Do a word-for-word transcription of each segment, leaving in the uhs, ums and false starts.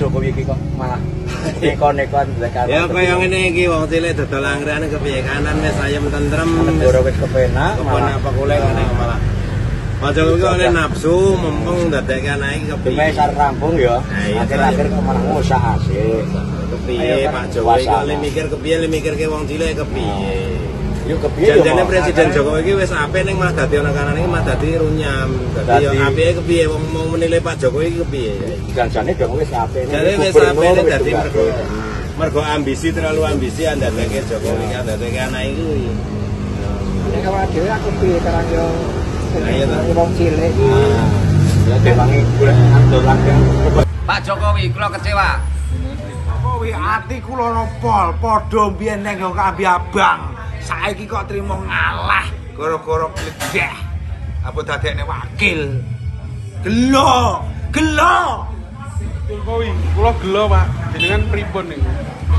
Jokowi iki kok malah neko-nekon tekan. Ya kaya ngene iki wong cilik dodol anggrane kepiye kanan wis ayem tentrem, negara wis kepenak, malah apa kule ngene malah. Pak Jokowi kok oleh nafsu mumpung ndadekke anake kepiye. Demi sar rampung ya. Akhir-akhir kok malah ngusak asik. Kepiye Pak Jokowi kok le mikir kepiye le mikirke wong cilik kepiye. Yo kepiye yo. Janjane Presiden Jokowi iki wis apik ning malah dadi ana kanan iki malah dadi runyam. Dadi yo apike kepiye wong mau menilai Pak Jokowi iki kepiye. Janjane dong wis apik. Jadi wis apik dadi mergo mergo ambisi terlalu ambisi andadekke Jokowi iki andadekke anak iki. Nek awak dhewe aku piye karang yo ayo ta wong cilik. Ya dewangi golek andol langgeng. Pak Jokowi kula kecewa. Jokowi ati kula nopol padha mbiyen ning yo kambi abang. Saiki kok trimo ngalah gara-gara gledeh. Apa dadekne wakil? Gelo, gelo. Jokowi, kula gelo, Pak. Jenengan pripun niku?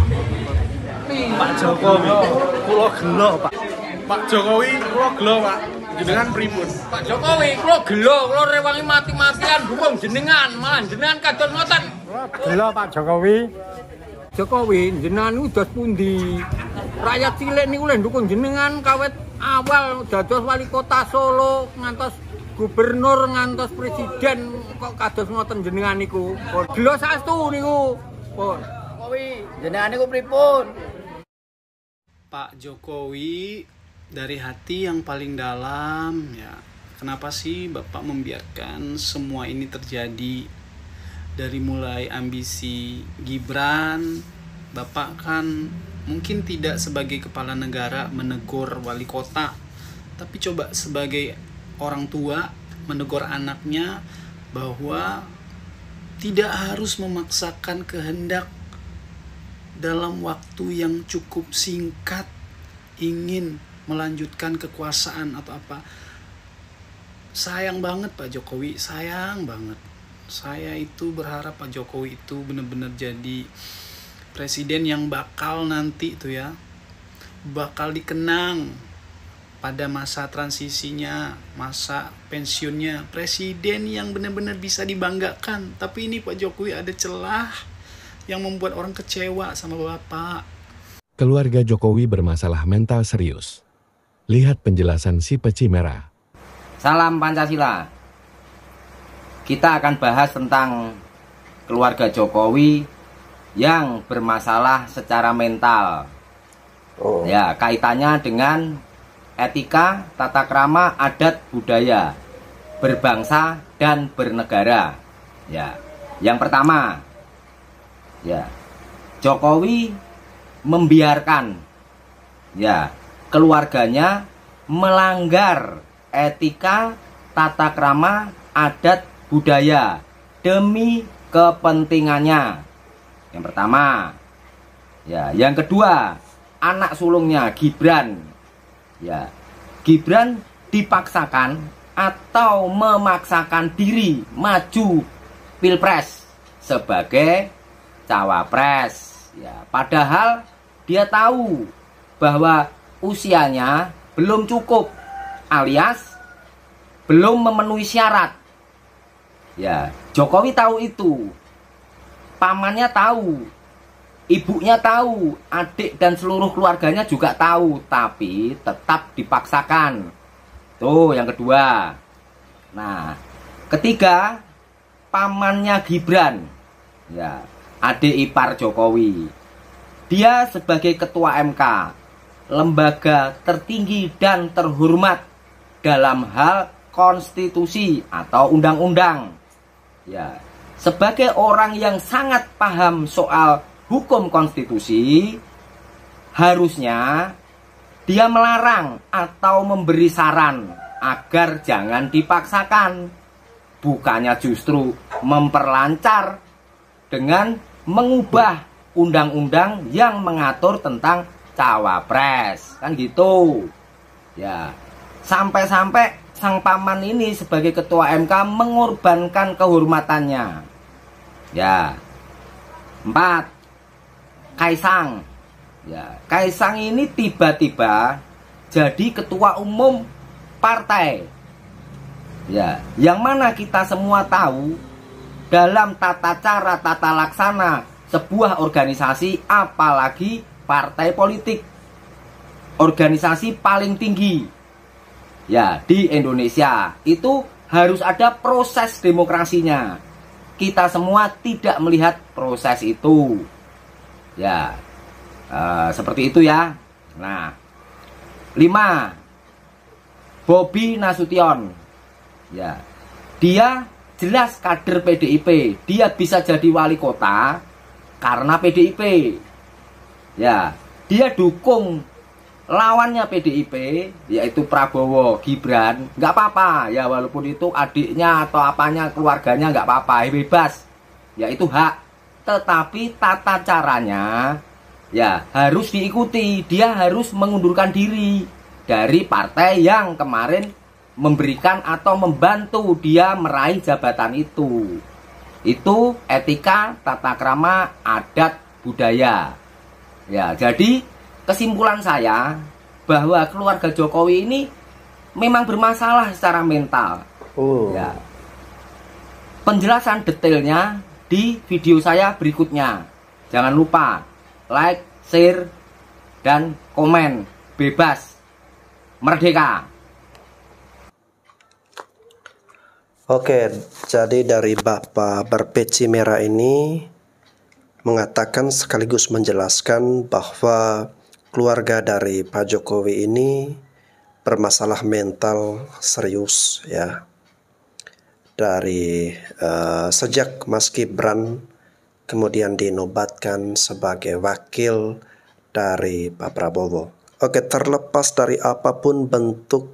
Pak Jokowi, kula gelo, Pak. Pak Jokowi, kula gelo, Pak. Jenengan pripun? Pak Jokowi kula gelo, kula rewangi mati-matian dukung jenengan, malah jenengan kadon ngoten. Gelo Pak Jokowi. Jokowi jenengan niku dos pundi? Rakyat cilik niku lho dukung jenengan kawit awal dados wali kota Solo ngantos gubernur ngantos presiden kok kados ngoten jenengan niku. Gelo saestu niku. Pun. Jokowi jenengan niku pripun? Pak Jokowi dari hati yang paling dalam ya. Kenapa sih Bapak membiarkan semua ini terjadi? Dari mulai ambisi Gibran, Bapak kan mungkin tidak sebagai kepala negara menegur wali kota, tapi coba sebagai orang tua menegur anaknya bahwa tidak harus memaksakan kehendak dalam waktu yang cukup singkat ingin melanjutkan kekuasaan atau apa. Sayang banget Pak Jokowi, sayang banget. Saya itu berharap Pak Jokowi itu benar-benar jadi presiden yang bakal nanti itu ya, bakal dikenang pada masa transisinya, masa pensiunnya, presiden yang benar-benar bisa dibanggakan. Tapi ini Pak Jokowi ada celah yang membuat orang kecewa sama Bapak. Keluarga Jokowi bermasalah mental serius. Lihat penjelasan si peci merah. Salam Pancasila. Kita akan bahas tentang keluarga Jokowi yang bermasalah secara mental. Oh. Ya, kaitannya dengan etika, tata krama, adat, budaya, berbangsa dan bernegara. Ya, yang pertama, ya, Jokowi membiarkan ya keluarganya melanggar etika, tata krama, adat, budaya demi kepentingannya. Yang pertama, ya, yang kedua, anak sulungnya Gibran. Ya, Gibran dipaksakan atau memaksakan diri maju Pilpres sebagai cawapres. Ya, padahal dia tahu bahwa usianya belum cukup alias belum memenuhi syarat. Ya, Jokowi tahu itu. Pamannya tahu, ibunya tahu, adik dan seluruh keluarganya juga tahu, tapi tetap dipaksakan. Tuh, yang kedua. Nah, ketiga, pamannya Gibran. Ya, adik ipar Jokowi. Dia sebagai ketua M K, lembaga tertinggi dan terhormat dalam hal konstitusi atau undang-undang. Ya, sebagai orang yang sangat paham soal hukum konstitusi, harusnya dia melarang atau memberi saran agar jangan dipaksakan, bukannya justru memperlancar dengan mengubah undang-undang yang mengatur tentang cawapres, kan gitu. Ya, sampai-sampai sang paman ini sebagai ketua M K mengorbankan kehormatannya. Ya. Empat, Kaisang. Ya, Kaisang ini tiba-tiba jadi ketua umum partai. Ya, yang mana kita semua tahu dalam tata cara, tata laksana sebuah organisasi, apalagi partai politik. Organisasi paling tinggi ya di Indonesia itu harus ada proses demokrasinya. Kita semua tidak melihat proses itu. Ya, uh, seperti itu ya. Nah, lima, Bobi Nasution. Ya, dia jelas kader P D I P. Dia bisa jadi wali kota karena P D I P. Ya, dia dukung lawannya P D I P, yaitu Prabowo Gibran. Nggak apa-apa ya, walaupun itu adiknya atau apanya, keluarganya, nggak apa-apa, bebas. Ya, itu hak. Tetapi tata caranya ya harus diikuti. Dia harus mengundurkan diri dari partai yang kemarin memberikan atau membantu dia meraih jabatan itu. Itu etika, tata krama, adat, budaya. Ya, jadi kesimpulan saya bahwa keluarga Jokowi ini memang bermasalah secara mental. Oh. Ya. Penjelasan detailnya di video saya berikutnya. Jangan lupa like, share, dan komen. Bebas, merdeka. Oke, jadi dari Bapak berpeci merah ini mengatakan sekaligus menjelaskan bahwa keluarga dari Pak Jokowi ini bermasalah mental serius ya. Dari uh, sejak Mas Gibran kemudian dinobatkan sebagai wakil dari Pak Prabowo. Oke, terlepas dari apapun bentuk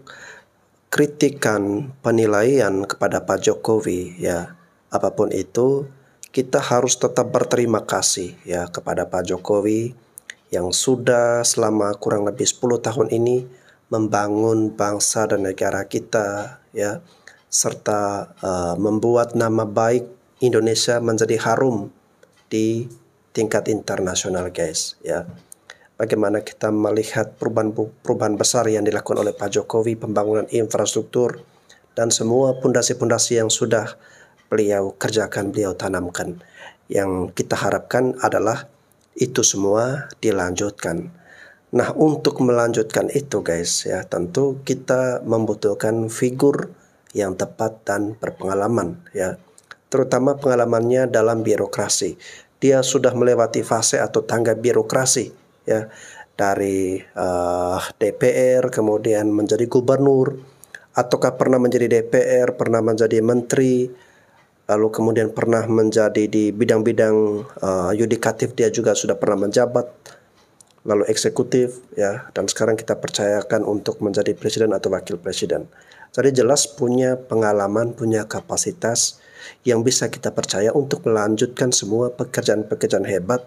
kritikan penilaian kepada Pak Jokowi ya, apapun itu, kita harus tetap berterima kasih ya kepada Pak Jokowi yang sudah selama kurang lebih sepuluh tahun ini membangun bangsa dan negara kita ya, serta uh, membuat nama baik Indonesia menjadi harum di tingkat internasional guys ya. Bagaimana kita melihat perubahan-perubahan besar yang dilakukan oleh Pak Jokowi, pembangunan infrastruktur dan semua pondasi-pondasi yang sudah beliau kerjakan, beliau tanamkan. Yang kita harapkan adalah itu semua dilanjutkan. Nah, untuk melanjutkan itu guys ya, tentu kita membutuhkan figur yang tepat dan berpengalaman ya. Terutama pengalamannya dalam birokrasi. Dia sudah melewati fase atau tangga birokrasi ya, dari uh, D P R kemudian menjadi gubernur, ataukah pernah menjadi D P R, pernah menjadi menteri, lalu kemudian pernah menjadi di bidang-bidang uh, yudikatif, dia juga sudah pernah menjabat, lalu eksekutif ya, dan sekarang kita percayakan untuk menjadi presiden atau wakil presiden. Jadi jelas punya pengalaman, punya kapasitas yang bisa kita percaya untuk melanjutkan semua pekerjaan-pekerjaan hebat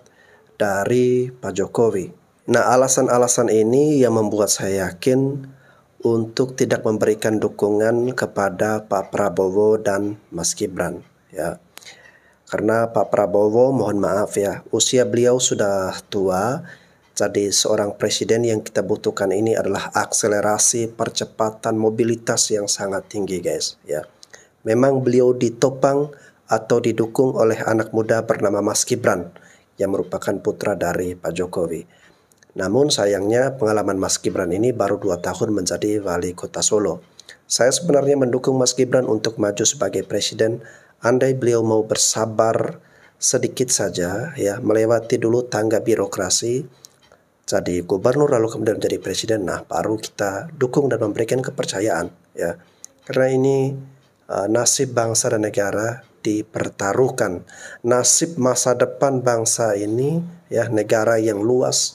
dari Pak Jokowi. Nah, alasan-alasan ini yang membuat saya yakin untuk tidak memberikan dukungan kepada Pak Prabowo dan Mas Gibran ya. Karena Pak Prabowo, mohon maaf ya, usia beliau sudah tua. Jadi seorang presiden yang kita butuhkan ini adalah akselerasi percepatan mobilitas yang sangat tinggi guys ya. Memang beliau ditopang atau didukung oleh anak muda bernama Mas Gibran yang merupakan putra dari Pak Jokowi. Namun sayangnya pengalaman Mas Gibran ini baru dua tahun menjadi wali kota Solo. Saya sebenarnya mendukung Mas Gibran untuk maju sebagai presiden andai beliau mau bersabar sedikit saja ya, melewati dulu tangga birokrasi, jadi gubernur lalu kemudian menjadi presiden. Nah, baru kita dukung dan memberikan kepercayaan ya. Karena ini uh, nasib bangsa dan negara dipertaruhkan. Nasib masa depan bangsa ini ya, negara yang luas,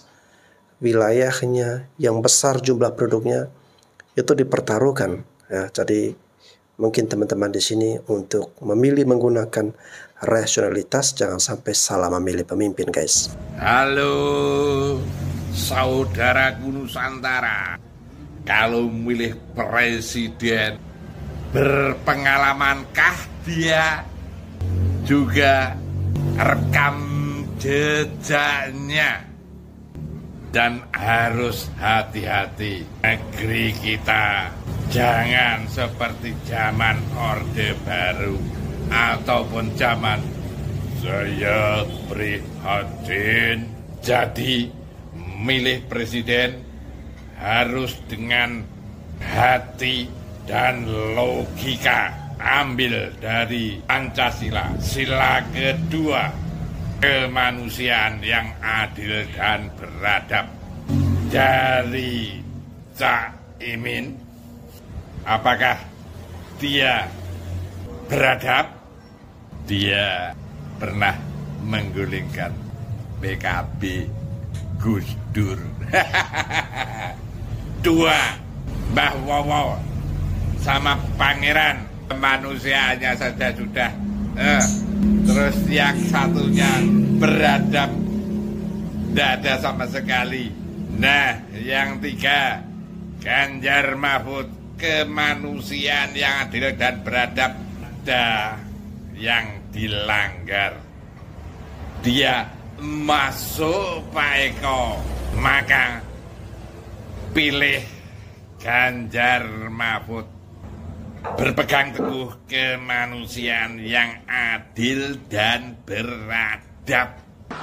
wilayahnya yang besar, jumlah penduduknya itu dipertaruhkan ya. Jadi mungkin teman-teman di sini untuk memilih menggunakan rasionalitas, jangan sampai salah memilih pemimpin guys. Halo saudaraku Nusantara, kalau milih presiden berpengalamankah dia? Juga rekam jejaknya, dan harus hati-hati. Negeri kita jangan seperti zaman Orde Baru. ataupun zaman. Saya prihatin. Jadi milih presiden harus dengan hati dan logika. Ambil dari Pancasila. Sila kedua, kemanusiaan yang adil dan beradab. Dari Cak Imin, apakah dia beradab? Dia pernah menggulingkan P K B Gus Dur. Dua, Mbah Wowo sama Pangeran, kemanusiaannya saja sudah eh, terus yang satunya beradab, tidak ada sama sekali. Nah, yang tiga, Ganjar Mahfud, kemanusiaan yang adil dan beradab, ada yang dilanggar. Dia masuk Pak Eko, maka pilih Ganjar Mahfud. Berpegang teguh kemanusiaan yang adil dan beradab.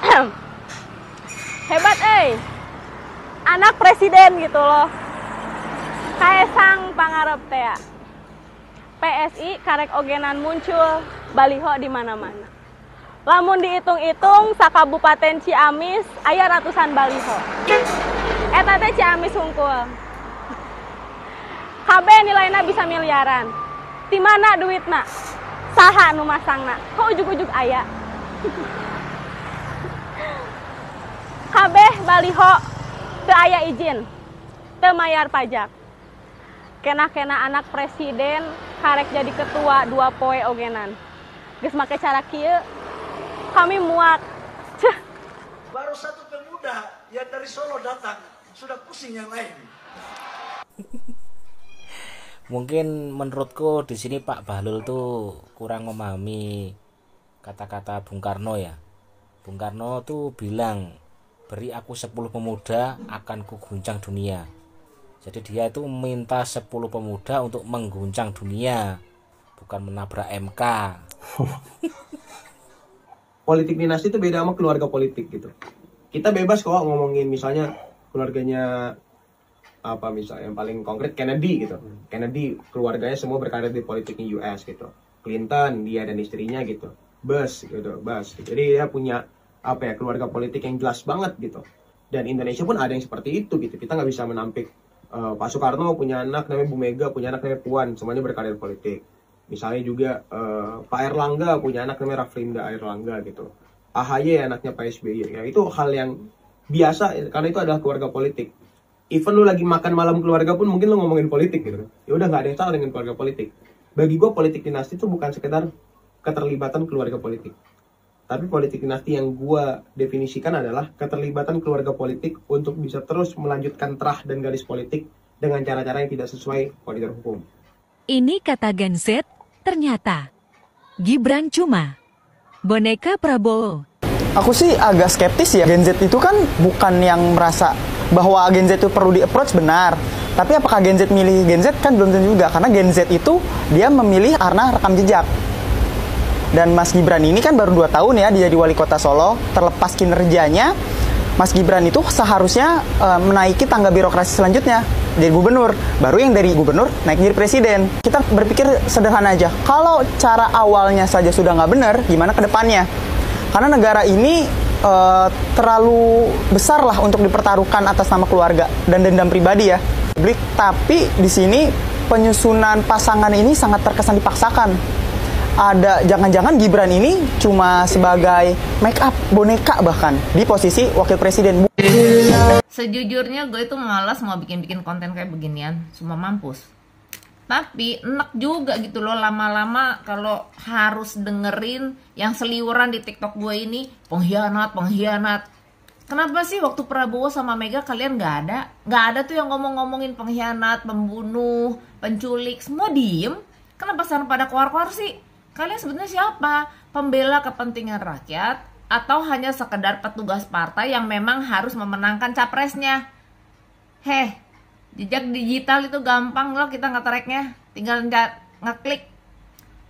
Hebat eh, anak presiden gitu loh. Kaesang pangarep teh. P S I karek ogenan muncul baliho di mana-mana. Lamun dihitung-hitung sakabupaten Ciamis aya ratusan baliho. Eta teh Ciamis hungkul. Kabeh nilainya bisa miliaran. Di mana duitna? Saha nu masangna? Kok ujug-ujug aya? Kabeh baliho teu aya izin, teu mayar pajak. Kena-kena anak presiden karek jadi ketua dua poe ogenan. Geus make cara kieu, kami muak. Cih. Baru satu pemuda yang dari Solo datang, sudah pusing yang lain. Mungkin menurutku di sini Pak Bahlul tuh kurang memahami kata-kata Bung Karno ya. Bung Karno tuh bilang, beri aku sepuluh pemuda akan kuguncang dunia. Jadi dia itu minta sepuluh pemuda untuk mengguncang dunia, bukan menabrak M K. Politik dinasti itu beda sama keluarga politik gitu. Kita bebas kok ngomongin misalnya keluarganya apa misalnya yang paling konkret Kennedy gitu. Kennedy keluarganya semua berkarir di politiknya U S gitu. Clinton dia dan istrinya gitu. Bush gitu, Bush. Jadi dia punya apa ya keluarga politik yang jelas banget gitu. Dan Indonesia pun ada yang seperti itu gitu. Kita nggak bisa menampik uh, Pak Soekarno punya anak namanya Bu Mega, punya anak namanya Puan, semuanya berkarir politik. Misalnya juga uh, Pak Erlangga punya anak namanya Raflinda Erlangga gitu. A H Y anaknya Pak S B Y. Ya itu hal yang biasa karena itu adalah keluarga politik. Even lu lagi makan malam keluarga pun mungkin lu ngomongin politik gitu. Ya udah nggak ada yang salah dengan keluarga politik. Bagi gue politik dinasti itu bukan sekedar keterlibatan keluarga politik. Tapi politik dinasti yang gue definisikan adalah keterlibatan keluarga politik untuk bisa terus melanjutkan terah dan garis politik dengan cara-cara yang tidak sesuai koridor hukum. Ini kata Gen Z, ternyata Gibran cuma boneka Prabowo. Aku sih agak skeptis ya. Gen Z itu kan bukan yang merasa bahwa Gen Z itu perlu di-approach benar. Tapi apakah Gen Z milih Gen Z kan belum tentu juga. Karena Gen Z itu dia memilih karena rekam jejak. Dan Mas Gibran ini kan baru dua tahun ya dia jadi wali kota Solo. Terlepas kinerjanya, Mas Gibran itu seharusnya e, menaiki tangga birokrasi selanjutnya. Jadi gubernur. Baru yang dari gubernur naik jadi presiden. Kita berpikir sederhana aja. Kalau cara awalnya saja sudah nggak benar, gimana ke depannya? Karena negara ini e, terlalu besar lah untuk dipertaruhkan atas nama keluarga dan dendam pribadi ya. Tapi di sini penyusunan pasangan ini sangat terkesan dipaksakan. Ada jangan-jangan Gibran ini cuma sebagai make up boneka bahkan di posisi wakil presiden. Sejujurnya gue itu malas mau bikin-bikin konten kayak beginian, semua mampus. Tapi enak juga gitu loh lama-lama kalau harus dengerin yang seliweran di TikTok gue ini pengkhianat, pengkhianat. Kenapa sih waktu Prabowo sama Mega kalian nggak ada? Nggak ada tuh yang ngomong-ngomongin pengkhianat, pembunuh, penculik, semua diem. Kenapa sekarang pada keluar-keluar sih? Kalian sebenarnya siapa? Pembela kepentingan rakyat atau hanya sekedar petugas partai yang memang harus memenangkan capresnya? Heh, jejak digital itu gampang loh kita nge-tracknya. Tinggal ngeklik.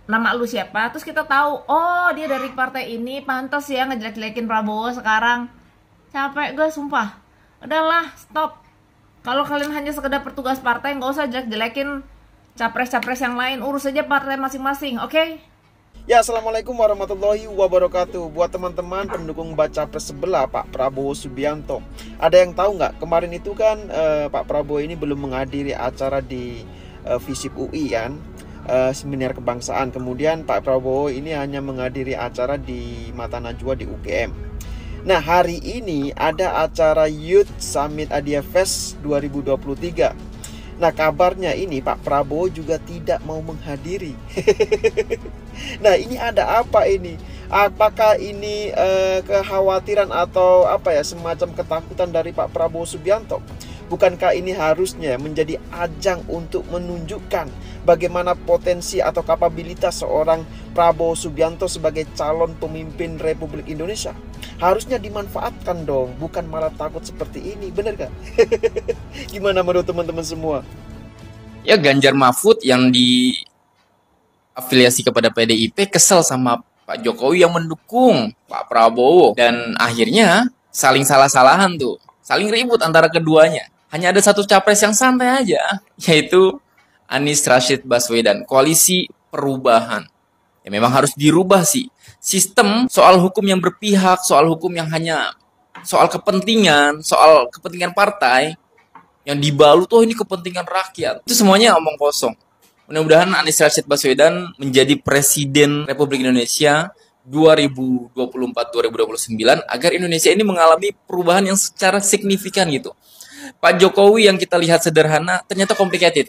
nama lu siapa, terus kita tahu, oh dia dari partai ini, pantas ya ngejelek-jelekin Prabowo sekarang. Capek gue sumpah. Udahlah, stop. Kalau kalian hanya sekedar petugas partai, nggak usah jelek-jelekin capres-capres yang lain, urus aja partai masing-masing, oke? Okay? Ya, Assalamualaikum warahmatullahi wabarakatuh. Buat teman-teman pendukung baca pres sebelah Pak Prabowo Subianto, ada yang tahu nggak, kemarin itu kan eh, Pak Prabowo ini belum menghadiri acara di eh, FISIP U I kan, eh, seminar kebangsaan. Kemudian Pak Prabowo ini hanya menghadiri acara di Mata Najwa di U G M. Nah, hari ini ada acara Youth Summit Adia Fest dua ribu dua puluh tiga. Nah, kabarnya ini Pak Prabowo juga tidak mau menghadiri. Nah, ini ada apa ini? Apakah ini eh, kekhawatiran atau apa ya, semacam ketakutan dari Pak Prabowo Subianto? Bukankah ini harusnya menjadi ajang untuk menunjukkan bagaimana potensi atau kapabilitas seorang Prabowo Subianto sebagai calon pemimpin Republik Indonesia? Harusnya dimanfaatkan dong, bukan malah takut seperti ini, bener gak? Gimana menurut teman-teman semua? Ya, Ganjar Mahfud yang diafiliasi kepada P D I P kesel sama Pak Jokowi yang mendukung Pak Prabowo. Dan akhirnya saling salah-salahan tuh, saling ribut antara keduanya. Hanya ada satu capres yang santai aja, yaitu Anies Rashid Baswedan, Koalisi Perubahan. Ya memang harus dirubah sih. Sistem soal hukum yang berpihak, soal hukum yang hanya soal kepentingan, soal kepentingan partai, yang dibalut, oh ini kepentingan rakyat. Itu semuanya omong kosong. Mudah-mudahan Anies Rashid Baswedan menjadi Presiden Republik Indonesia dua ribu dua puluh empat sampai dua ribu dua puluh sembilan agar Indonesia ini mengalami perubahan yang secara signifikan gitu. Pak Jokowi yang kita lihat sederhana ternyata complicated.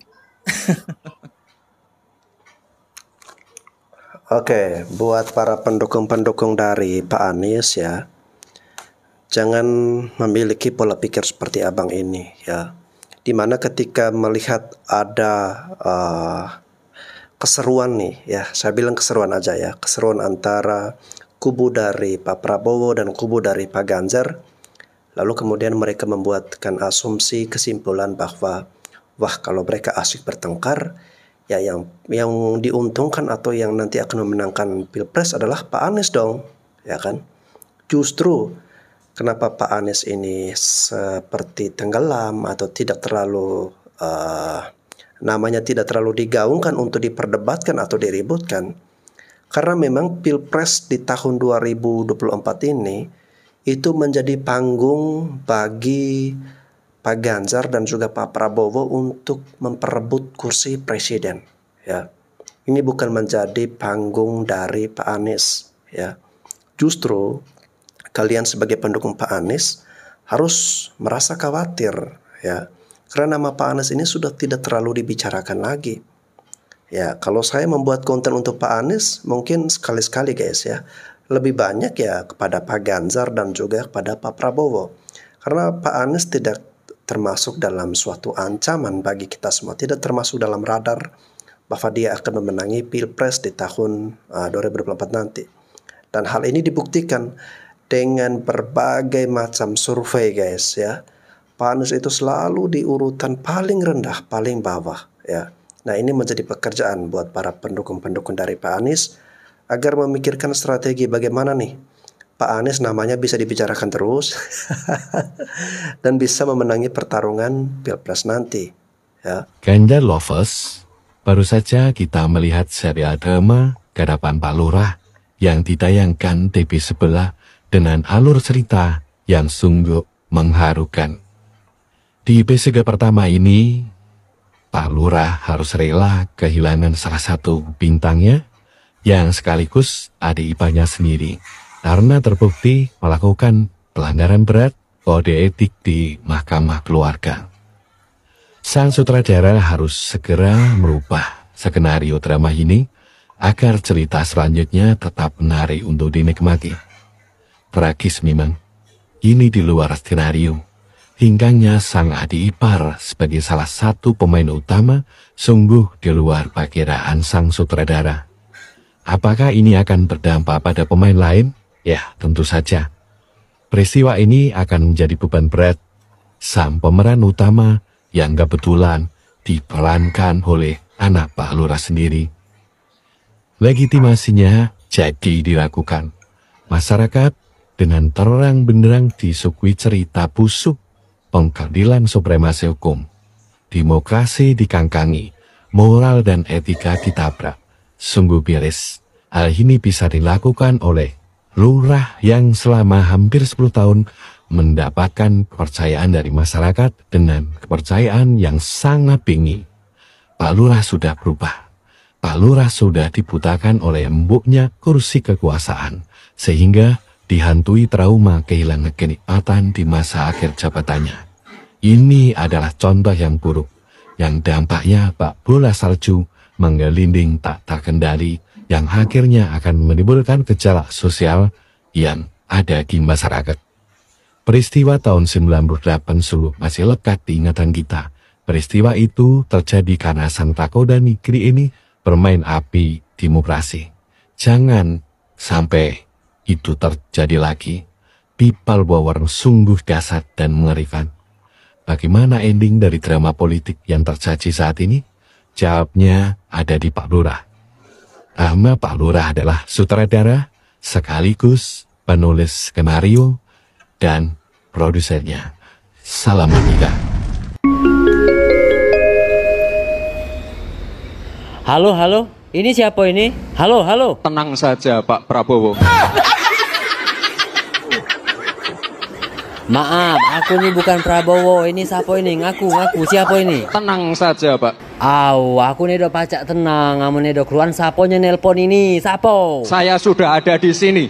Oke, buat para pendukung-pendukung dari Pak Anies ya, jangan memiliki pola pikir seperti abang ini ya, dimana ketika melihat ada uh, keseruan nih ya, saya bilang keseruan aja ya, keseruan antara kubu dari Pak Prabowo dan kubu dari Pak Ganjar, lalu kemudian mereka membuatkan asumsi kesimpulan bahwa wah, kalau mereka asik bertengkar, ya yang yang diuntungkan atau yang nanti akan memenangkan Pilpres adalah Pak Anies dong, ya kan? Justru kenapa Pak Anies ini seperti tenggelam atau tidak terlalu uh, namanya tidak terlalu digaungkan untuk diperdebatkan atau diributkan? Karena memang Pilpres di tahun dua ribu dua puluh empat ini itu menjadi panggung bagi Pak Ganjar dan juga Pak Prabowo untuk memperebut kursi presiden ya. Ini bukan menjadi panggung dari Pak Anies ya. Justru kalian sebagai pendukung Pak Anies harus merasa khawatir ya. Karena nama Pak Anies ini sudah tidak terlalu dibicarakan lagi. Ya, kalau saya membuat konten untuk Pak Anies mungkin sekali-sekali guys ya. Lebih banyak ya kepada Pak Ganjar dan juga kepada Pak Prabowo. Karena Pak Anies tidak termasuk dalam suatu ancaman bagi kita semua, tidak termasuk dalam radar bahwa dia akan memenangi Pilpres di tahun uh, dua ribu dua puluh empat nanti. Dan hal ini dibuktikan dengan berbagai macam survei guys ya. Pak Anies itu selalu di urutan paling rendah, paling bawah ya. Nah, ini menjadi pekerjaan buat para pendukung-pendukung dari Pak Anies agar memikirkan strategi bagaimana nih Pak Anies namanya bisa dibicarakan terus dan bisa memenangi pertarungan Pilpres nanti ya. Ganjar Lovers, baru saja kita melihat serial drama Garapan Pak Lurah yang ditayangkan T V sebelah dengan alur cerita yang sungguh mengharukan. Di episode pertama ini, Pak Lurah harus rela kehilangan salah satu bintangnya yang sekaligus adik iparnya sendiri, karena terbukti melakukan pelanggaran berat kode etik di Mahkamah Keluarga. Sang sutradara harus segera merubah skenario drama ini agar cerita selanjutnya tetap menarik untuk dinikmati. Tragis memang, ini di luar skenario. Hinggangnya sang adik ipar sebagai salah satu pemain utama sungguh di luar perkiraan sang sutradara. Apakah ini akan berdampak pada pemain lain? Ya, tentu saja. Peristiwa ini akan menjadi beban berat sang pemeran utama yang kebetulan diperankan oleh anak Pak Lurah sendiri. Legitimasinya jadi dilakukan. Masyarakat dengan terang benderang disukui cerita busuk pengadilan supremasi hukum. Demokrasi dikangkangi, moral dan etika ditabrak. Sungguh miris. Hal ini bisa dilakukan oleh lurah yang selama hampir sepuluh tahun mendapatkan kepercayaan dari masyarakat dengan kepercayaan yang sangat tinggi. Pak Lurah sudah berubah. Pak Lurah sudah dibutakan oleh embuknya kursi kekuasaan, sehingga dihantui trauma kehilangan kenikmatan di masa akhir jabatannya. Ini adalah contoh yang buruk, yang dampaknya bak bola salju menggelinding tak terkendali, yang akhirnya akan menimbulkan gejala sosial yang ada di masyarakat. Peristiwa tahun sembilan puluh delapan Solo masih lekat di ingatan kita. Peristiwa itu terjadi karena sang takoda negeri ini bermain api demokrasi. Jangan sampai itu terjadi lagi. People power sungguh dahsyat dan mengerikan. Bagaimana ending dari drama politik yang terjadi saat ini? Jawabnya ada di Pak Lurah. Nama Pak Lurah adalah sutradara, sekaligus penulis skenario, dan produsernya. Salam Menika. Halo, halo, ini siapa ini? Halo, halo. Tenang saja Pak Prabowo. Maaf, aku ini bukan Prabowo. Ini siapa ini? Ngaku, ngaku. Siapa ini? Tenang saja Pak. Aw, aku nih do pacak tenang. Kamu nih do keluar saponya nelpon ini. Sapo? Saya sudah ada di sini.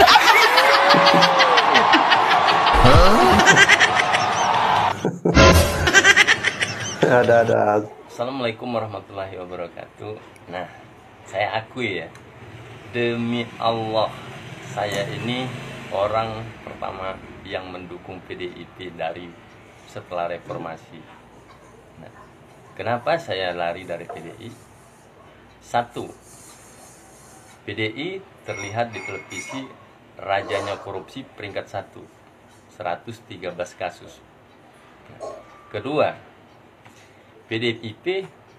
Ada ada. Assalamualaikum warahmatullahi wabarakatuh. Nah, saya akui ya, demi Allah, saya ini orang pertama yang mendukung P D I P dari setelah reformasi. Nah, kenapa saya lari dari P D I? Satu, P D I terlihat di televisi rajanya korupsi peringkat satu, seratus tiga belas kasus. Nah, kedua, P D I P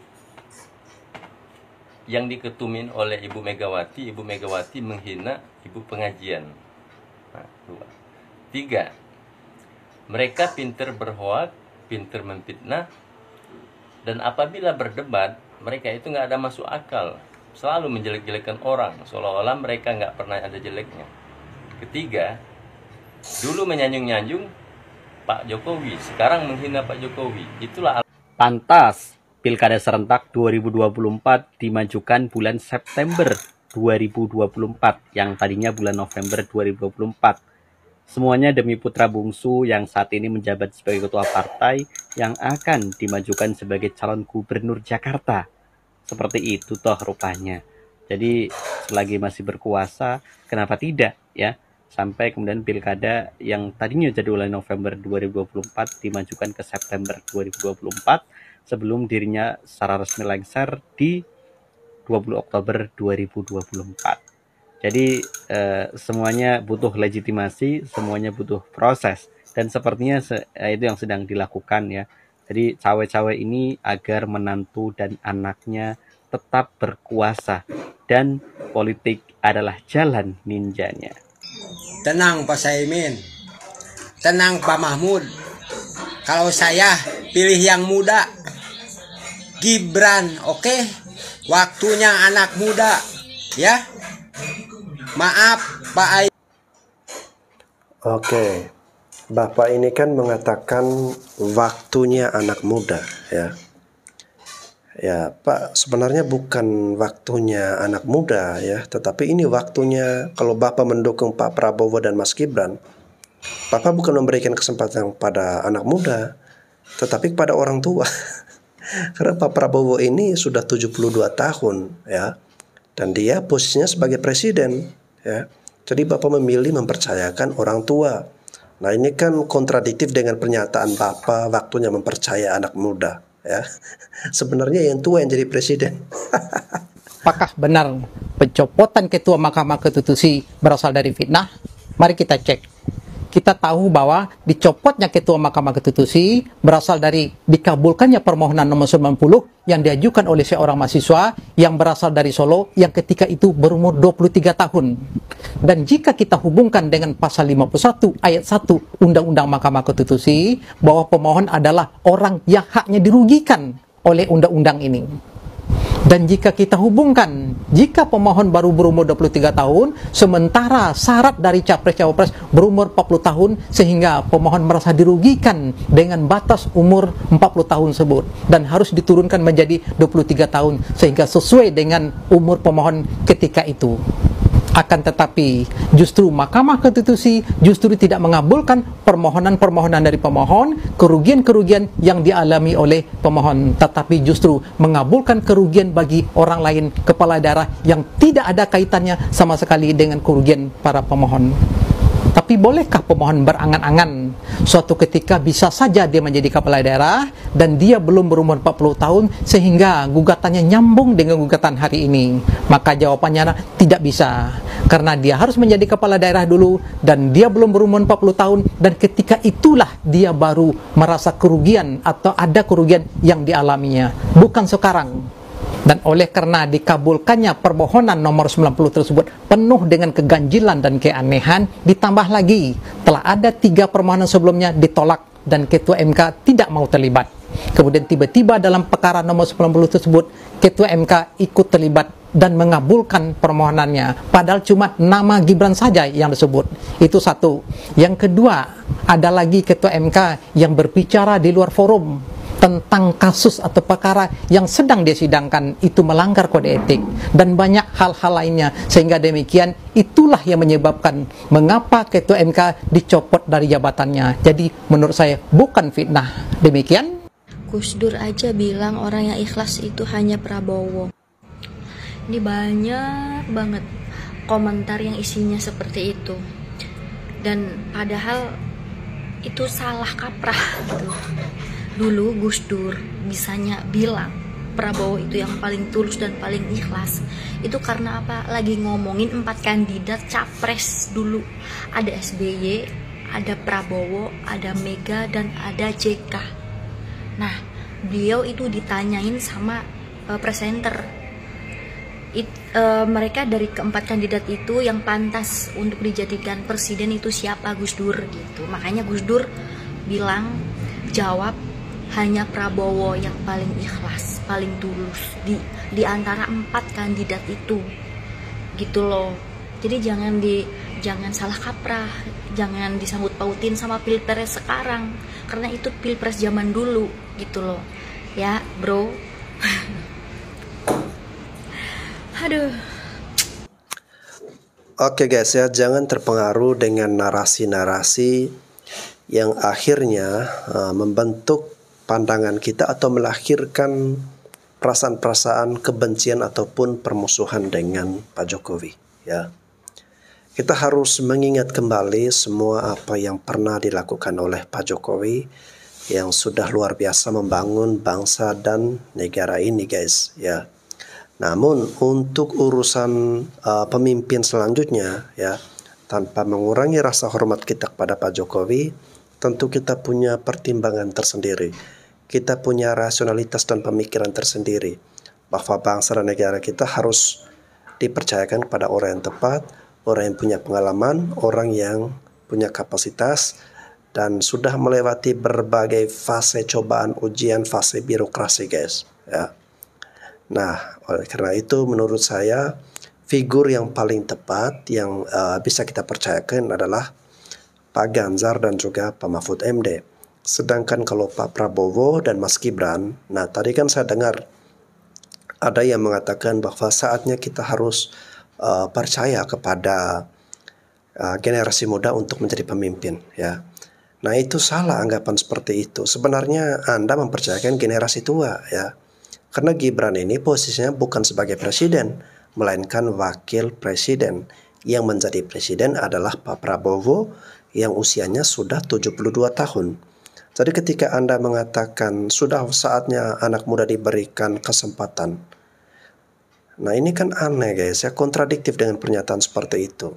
yang diketumin oleh Ibu Megawati, Ibu Megawati menghina Ibu Pengajian. Nah, dua. Tiga, mereka pinter berhoak, pinter memfitnah, dan apabila berdebat, mereka itu nggak ada masuk akal, selalu menjelek-jelekan orang, seolah-olah mereka nggak pernah ada jeleknya. Ketiga, dulu menyanjung-nyanjung Pak Jokowi, sekarang menghina Pak Jokowi. Itulah pantas Pilkada serentak dua ribu dua puluh empat dimajukan bulan September dua ribu dua puluh empat yang tadinya bulan November dua ribu dua puluh empat. Semuanya demi putra bungsu yang saat ini menjabat sebagai ketua partai yang akan dimajukan sebagai calon gubernur Jakarta. Seperti itu toh rupanya. Jadi selagi masih berkuasa, kenapa tidak ya? Sampai kemudian pilkada yang tadinya jadi bulan November dua ribu dua puluh empat dimajukan ke September dua ribu dua puluh empat sebelum dirinya secara resmi lengser di dua puluh Oktober dua ribu dua puluh empat. Jadi eh, semuanya butuh legitimasi, semuanya butuh proses, dan sepertinya se eh, itu yang sedang dilakukan ya. Jadi cawe-cawe ini agar menantu dan anaknya tetap berkuasa dan politik adalah jalan ninjanya. Tenang Pak Saimin, tenang Pak Mahmud. Kalau saya pilih yang muda, Gibran, oke? Okay? Waktunya anak muda, ya. Maaf Pak Ai. Oke, Bapak ini kan mengatakan waktunya anak muda, ya. Ya Pak, sebenarnya bukan waktunya anak muda ya, tetapi ini waktunya kalau Bapak mendukung Pak Prabowo dan Mas Gibran, Bapak bukan memberikan kesempatan pada anak muda, tetapi kepada orang tua. Karena Pak Prabowo ini sudah tujuh puluh dua tahun ya, dan dia posisinya sebagai presiden ya. Jadi Bapak memilih mempercayakan orang tua. Nah ini kan kontradiktif dengan pernyataan Bapak waktunya mempercaya anak muda ya. Sebenarnya yang tua yang jadi presiden. Apakah benar pencopotan ketua Mahkamah Konstitusi berasal dari fitnah? Mari kita cek. kita tahu bahwa dicopotnya Ketua Mahkamah Konstitusi berasal dari dikabulkannya permohonan nomor sembilan puluh yang diajukan oleh seorang mahasiswa yang berasal dari Solo yang ketika itu berumur dua puluh tiga tahun. Dan jika kita hubungkan dengan pasal lima puluh satu ayat satu Undang-Undang Mahkamah Konstitusi bahwa pemohon adalah orang yang haknya dirugikan oleh undang-undang ini. Dan jika kita hubungkan, jika pemohon baru berumur dua puluh tiga tahun, sementara syarat dari capres-cawapres berumur empat puluh tahun, sehingga pemohon merasa dirugikan dengan batas umur empat puluh tahun tersebut, dan harus diturunkan menjadi dua puluh tiga tahun, sehingga sesuai dengan umur pemohon ketika itu. Akan tetapi, justru Mahkamah Konstitusi justru tidak mengabulkan permohonan-permohonan dari pemohon, kerugian-kerugian yang dialami oleh pemohon, tetapi justru mengabulkan kerugian bagi orang lain, kepala daerah yang tidak ada kaitannya sama sekali dengan kerugian para pemohon. Tapi bolehkah pemohon berangan-angan suatu ketika bisa saja dia menjadi kepala daerah dan dia belum berumur empat puluh tahun sehingga gugatannya nyambung dengan gugatan hari ini? Maka jawabannya tidak bisa, karena dia harus menjadi kepala daerah dulu dan dia belum berumur empat puluh tahun, dan ketika itulah dia baru merasa kerugian atau ada kerugian yang dialaminya, bukan sekarang. Dan oleh karena dikabulkannya permohonan nomor sembilan puluh tersebut penuh dengan keganjilan dan keanehan, ditambah lagi telah ada tiga permohonan sebelumnya ditolak dan Ketua M K tidak mau terlibat. Kemudian tiba-tiba dalam perkara nomor sembilan puluh tersebut Ketua M K ikut terlibat dan mengabulkan permohonannya, padahal cuma nama Gibran saja yang disebut. Itu satu. Yang kedua, ada lagi Ketua M K yang berbicara di luar forum tentang kasus atau perkara yang sedang disidangkan, itu melanggar kode etik dan banyak hal-hal lainnya, sehingga demikian itulah yang menyebabkan mengapa Ketua M K dicopot dari jabatannya. Jadi menurut saya bukan fitnah. Demikian. Gus Dur aja bilang orang yang ikhlas itu hanya Prabowo. Ini banyak banget komentar yang isinya seperti itu, dan padahal itu salah kaprah gitu. Dulu Gus Dur bisanya bilang Prabowo itu yang paling tulus dan paling ikhlas, itu karena apa? Lagi ngomongin empat kandidat capres dulu. Ada S B Y, ada Prabowo, ada Mega, dan ada J K. Nah, beliau itu ditanyain sama uh, presenter. It, uh, mereka dari keempat kandidat itu yang pantas untuk dijadikan presiden itu siapa, Gus Dur gitu. Makanya Gus Dur bilang, jawab, hanya Prabowo yang paling ikhlas, paling tulus di di antara empat kandidat itu, gitu loh. Jadi jangan di jangan salah kaprah, jangan disambut pautin sama pilpres sekarang, karena itu pilpres zaman dulu, gitu loh, ya bro. Aduh. Oke guys ya, jangan terpengaruh dengan narasi-narasi yang akhirnya uh, membentuk pandangan kita atau melahirkan perasaan-perasaan kebencian ataupun permusuhan dengan Pak Jokowi, ya. Kita harus mengingat kembali semua apa yang pernah dilakukan oleh Pak Jokowi yang sudah luar biasa membangun bangsa dan negara ini, guys, ya. Namun untuk urusan uh, pemimpin selanjutnya, ya, tanpa mengurangi rasa hormat kita kepada Pak Jokowi, tentu kita punya pertimbangan tersendiri. Kita punya rasionalitas dan pemikiran tersendiri bahwa bangsa dan negara kita harus dipercayakan kepada orang yang tepat, orang yang punya pengalaman, orang yang punya kapasitas dan sudah melewati berbagai fase cobaan, ujian, fase birokrasi, guys, ya. Nah, oleh karena itu menurut saya figur yang paling tepat yang uh, bisa kita percayakan adalah Pak Ganjar dan juga Pak Mahfud M D. Sedangkan kalau Pak Prabowo dan Mas Gibran, nah tadi kan saya dengar ada yang mengatakan bahwa saatnya kita harus uh, percaya kepada uh, generasi muda untuk menjadi pemimpin, ya. Nah itu salah anggapan seperti itu. Sebenarnya Anda mempercayakan generasi tua, ya. Karena Gibran ini posisinya bukan sebagai presiden, melainkan wakil presiden. Yang menjadi presiden adalah Pak Prabowo yang usianya sudah tujuh puluh dua tahun. Jadi ketika Anda mengatakan sudah saatnya anak muda diberikan kesempatan, nah ini kan aneh guys ya, kontradiktif dengan pernyataan seperti itu.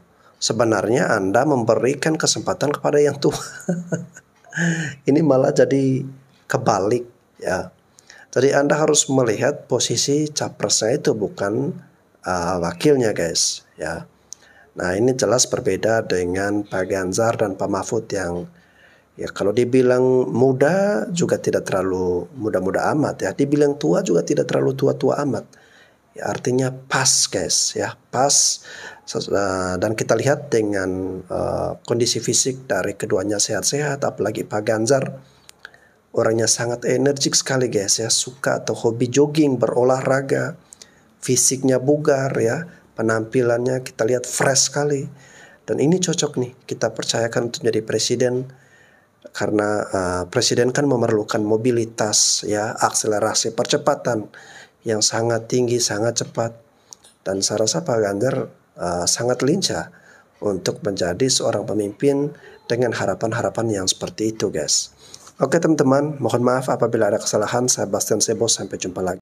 sebenarnya Anda memberikan kesempatan kepada yang tua. Ini malah jadi kebalik ya. Jadi Anda harus melihat posisi capresnya itu bukan uh, wakilnya guys ya. Nah ini jelas berbeda dengan Pak Ganjar dan Pak Mahfud yang ya kalau dibilang muda juga tidak terlalu muda-muda amat ya. Dibilang tua juga tidak terlalu tua-tua amat. Ya, artinya pas guys ya, pas. Dan kita lihat dengan uh, kondisi fisik dari keduanya sehat-sehat, apalagi Pak Ganjar orangnya sangat energik sekali guys ya, suka atau hobi jogging, berolahraga, fisiknya bugar ya, penampilannya kita lihat fresh sekali. Dan ini cocok nih, kita percayakan untuk jadi presiden karena uh, presiden kan memerlukan mobilitas ya, akselerasi percepatan yang sangat tinggi, sangat cepat. Dan saya rasa Pak Ganjar uh, sangat lincah untuk menjadi seorang pemimpin dengan harapan-harapan yang seperti itu guys. Oke teman-teman, mohon maaf apabila ada kesalahan. Saya Bastian Sebo, sampai jumpa lagi.